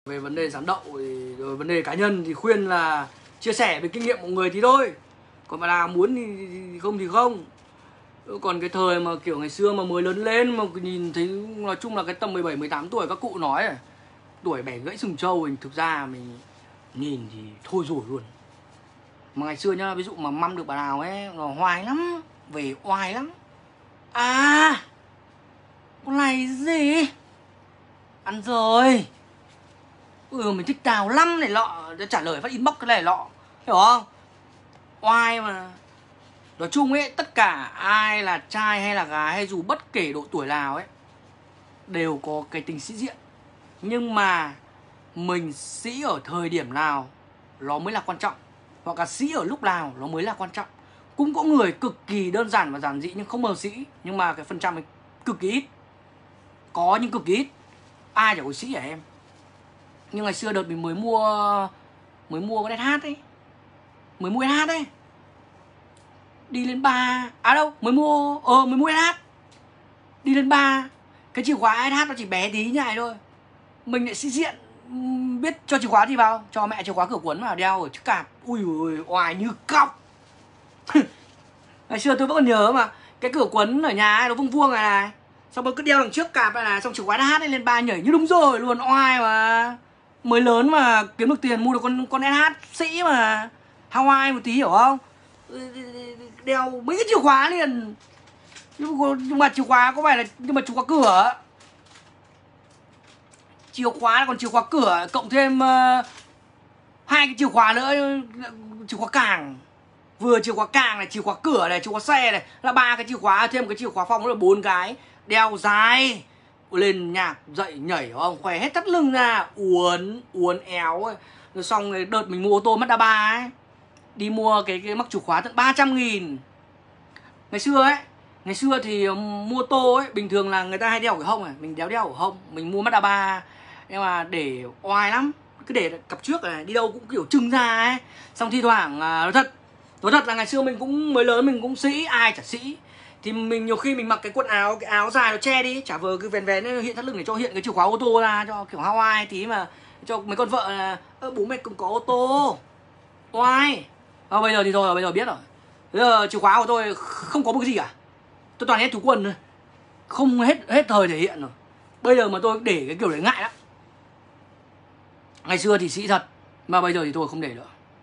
Về vấn đề rán đậu thì rồi vấn đề cá nhân thì khuyên là chia sẻ về kinh nghiệm của người tí thôi. Còn mà nào muốn thì không thì không. Còn cái thời mà kiểu ngày xưa mà mới lớn lên mà nhìn thấy nói chung là cái tầm 17 18 tuổi các cụ nói này, tuổi bẻ gãy sừng trâu thì thực ra mình nhìn thì thôi rồi luôn. Mà ngày xưa nhá, ví dụ mà măm được bà nào ấy nó hoài lắm, về oai lắm. À, con này gì? Ăn rồi. Mình thích Đào lắm này lọ, trả lời phát inbox cái này lọ, hiểu không? Oai mà. Nói chung ấy, tất cả ai là trai hay là gái hay dù bất kể độ tuổi nào ấy đều có cái tính sĩ diện. Nhưng mà mình sĩ ở thời điểm nào nó mới là quan trọng, hoặc là sĩ ở lúc nào nó mới là quan trọng. Cũng có người cực kỳ đơn giản và giản dị nhưng không mờ sĩ, nhưng mà cái phần trăm ấy cực kỳ ít. Có nhưng cực kỳ ít. Ai chả có sĩ hả em? Nhưng ngày xưa đợt mình mới mua cái SH ấy, mới mua SH ấy, đi lên bar, à đâu, mới mua SH, đi lên bar, cái chìa khóa SH nó chỉ bé tí như này thôi, mình lại sĩ diện, biết cho chìa khóa gì vào, cho mẹ chìa khóa cửa cuốn vào đeo ở chiếc cạp, ui ui oai như cóc. Ngày xưa tôi vẫn còn nhớ mà, cái cửa cuốn ở nhà ấy, nó vuông vuông này, xong rồi cứ đeo đằng trước cạp này, xong chìa khóa SH lên bar nhảy như đúng rồi luôn, oai mà. Mới lớn mà kiếm được tiền mua được con SH sĩ mà, Hawaii một tí hiểu không? Đeo mấy cái chìa khóa liền. Nhưng mà chìa khóa có phải là, nhưng mà chìa khóa cửa, chìa khóa còn chìa khóa cửa cộng thêm hai cái chìa khóa nữa, chìa khóa càng, vừa chìa khóa càng này, chìa khóa cửa này, chìa khóa xe này, là 3 cái chìa khóa, thêm cái chìa khóa phòng là 4 cái, đeo dài lên nhạc dậy nhảy hiểu không, khỏe hết thắt lưng ra, uốn éo ấy. Rồi xong rồi đợt mình mua ô tô Mazda 3 ấy, đi mua cái mắc chìa khóa tận 300.000. Ngày xưa thì mua ô tô ấy bình thường là người ta hay đeo ở hông này, mình đeo ở hông, mình mua Mazda 3 nhưng mà để oai lắm, cứ để cặp trước này, đi đâu cũng kiểu trưng ra ấy. Xong thi thoảng nói thật là ngày xưa mình cũng mới lớn, mình cũng sĩ, ai chả sĩ. Thì mình nhiều khi mình mặc cái quần áo, cái áo dài nó che đi, chả vờ cứ vén hiện thắt lưng để cho hiện cái chìa khóa ô tô ra, cho kiểu Hawaii tí mà, cho mấy con vợ là bố mẹ cũng có ô tô oai. Bây giờ thì thôi, bây giờ biết rồi. Bây giờ chìa khóa của tôi không có một cái gì cả, tôi toàn hết túi quần thôi, không hết thời thể hiện rồi. Bây giờ mà tôi để cái kiểu đấy ngại lắm. Ngày xưa thì sĩ thật, mà bây giờ thì tôi không để nữa.